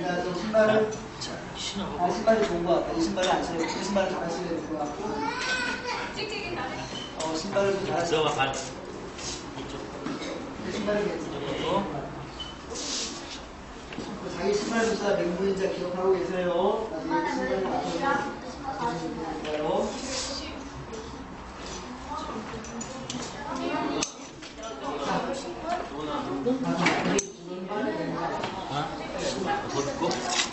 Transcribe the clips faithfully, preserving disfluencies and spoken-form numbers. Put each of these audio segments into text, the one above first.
자, 좀 신발을, 아, 신발이 좋은 것 같아. 이 신발을 안 신어요. 이 신발을 잘 신어야 될 것 같고. 어, 신발을 좀 잘 신어야 될 것 같고. 신발이 괜찮고. 자기 신발 주사 명분인지 기억하고 계세요. 나중에 신발을 바꿔주시면 될까요? 벗고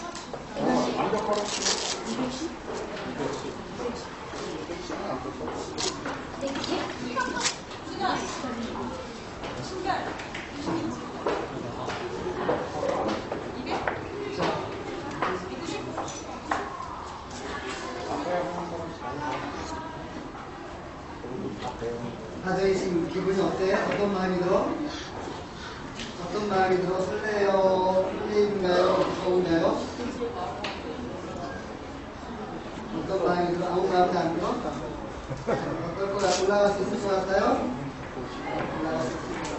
다들 지금 기분이 어때? 어떤 마음이 들어? 어떤 마음이 들어? 설레요? 설레인가요? 무서운가요? 어떤 마음이 들어? 아무 마음도 안 들어? 어떨 거야? 올라갈 수 있을 것 같아요? 올라갈 수 있을 것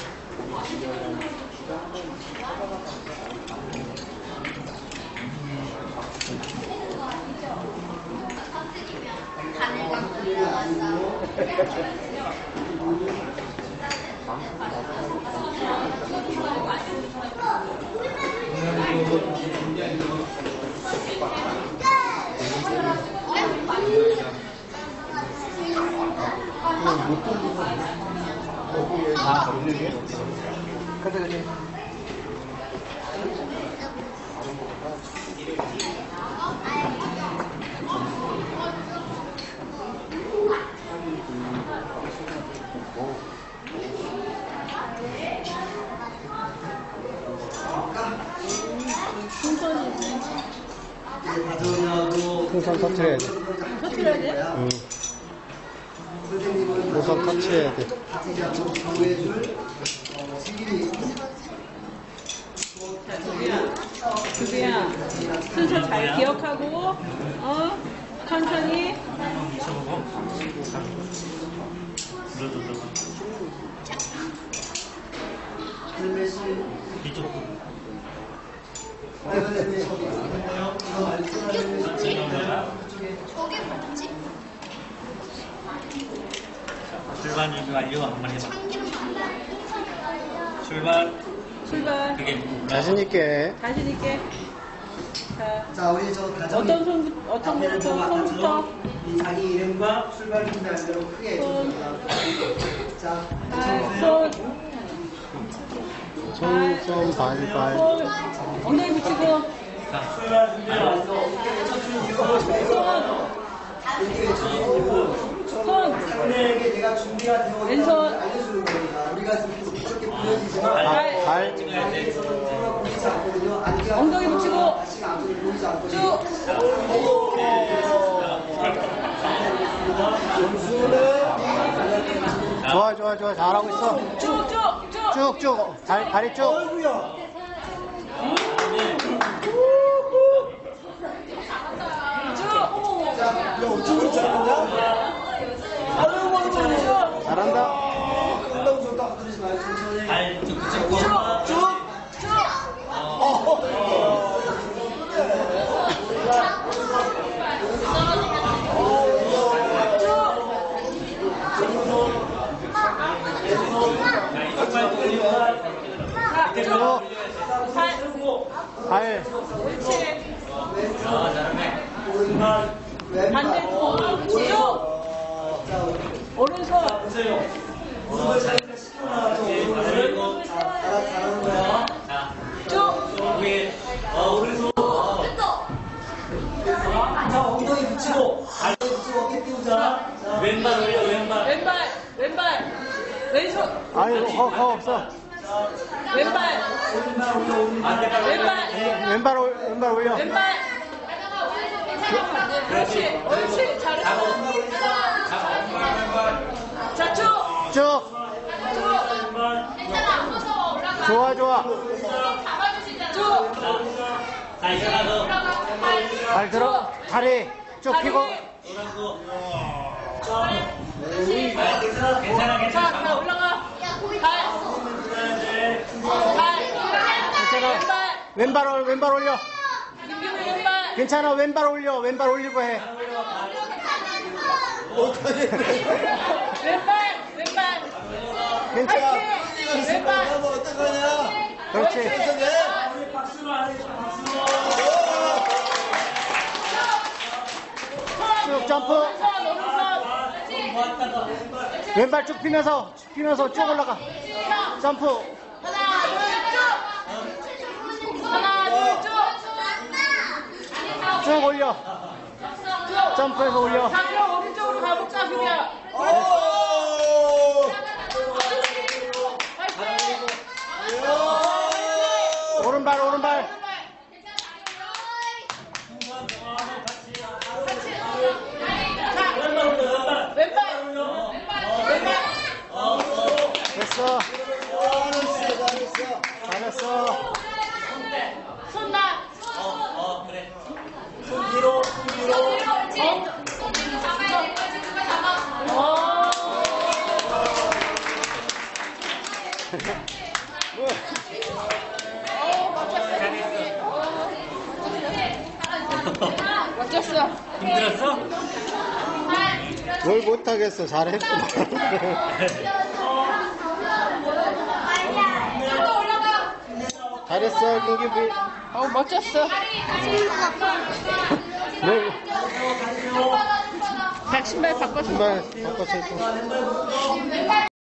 다 없는 게? 그래 그래. 풍선 터트려야 돼. 터트려야 돼? 응. 우선 터치해야 돼. 정해줄 책임이 주비야, 순서 잘 기억하고, 어? 천천히. 출발 준비 완료. 한번 해봐. 출발. 출발. 그게 자신 있게. 자신 있게. 자, 자, 우리 저 가정 어떤 손, 어떤 손부터, 손부터. 이 자기 이름과 출발 준비할 대로 크게 해줍니다. 자, 발, 손, 손, 손, 발, 발. 손, 엉덩이 붙이고. 자, 출발 준비 완료. 손, 상대에게 내가 준비가 되어 왼손. 있다는 알려주는 겁니다. 우리가 지금 이렇게 보여지지만 발, 발. 보이지 않거든요. 안개가 엉덩이 붙이고. 다시가 안쪽에 보이지 않거든요. 쭉. 좋아, 좋아, 좋아. 잘하고 있어. 쭉, 쭉, 쭉. 쭉, 쭉. 다, 다리 쭉. 잘한다. 발 쭉 붙잡고. 발. 옳지. 아, 잘하네. 반대쪽. 쭉. 오른손. 무릎을 살짝 씻고 나와서 오른손을 잘하는 거야. 자, 쭉. 위에 어 오른손. 자, 엉덩이 붙이고, 엉덩이 붙이고 어깨 띄우자. 자, 왼발 올려 왼발. 왼발, 왼발. 왼손. 아이고, 허, 허 없어. 왼발. 오른발 올려, 오른발. 왼발. 왼발, 올, 왼발 올려. 왼발. 그렇지. 옳지. 잘했어. 자, 쭉. 쭉. 좋아, 좋아. 쭉. 자, 일어나서. 발 들어. 다리 쭉 펴고. 괜찮아, 괜찮아, 자, 괜찮아. 자, 올라가. 발. 발. 괜찮아. 왼발. 왼발, 올- 왼발 올려. 김규민 왼발. 괜찮아, 왼발 올려. 왼발 올리고 해. 왼발. 왼발. 괜찮아. 화이팅. 왼발. 그렇지. 박수로 하네, 박수로. 쭉 점프. 오른손 오른손. 모았다가. 왼발 쭉 피면서, 쭉 피면서 쭉 올라가. 점프. 하나 둘 쭉. 하나 둘 쭉. 쭉 올려. 쭉. 점프해서 올려. 자 그럼 오른쪽으로 가볼까 그냥. 화이팅. 오른발, 오른발. 왼발. 왼발. 됐어. 잘했어. 손나. 어, 그래. 손 뒤로, 손 뒤로. 멋졌어. 힘들었어? 뭘 못하겠어. 잘했어. 잘했어, 김기빈. 어 멋졌어. 뭘, 백 신발 바꿔. 신발 바꿔서 좀.